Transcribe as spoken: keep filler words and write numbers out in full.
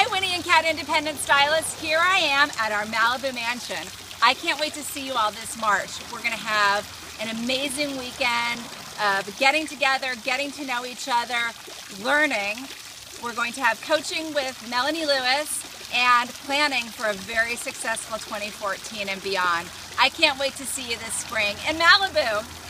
Hi, Winnie and Cat Independent Stylists. Here I am at our Malibu mansion. I can't wait to see you all this March. We're going to have an amazing weekend of getting together, getting to know each other, learning. We're going to have coaching with Melanie Lewis and planning for a very successful twenty fourteen and beyond. I can't wait to see you this spring in Malibu.